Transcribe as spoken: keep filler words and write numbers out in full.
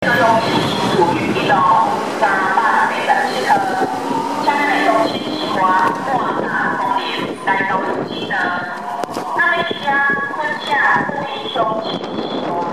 就用主语一咯，加八美人之科，将内容信息化、扩大功能来导入技能。那么，一家坤下不以凶起。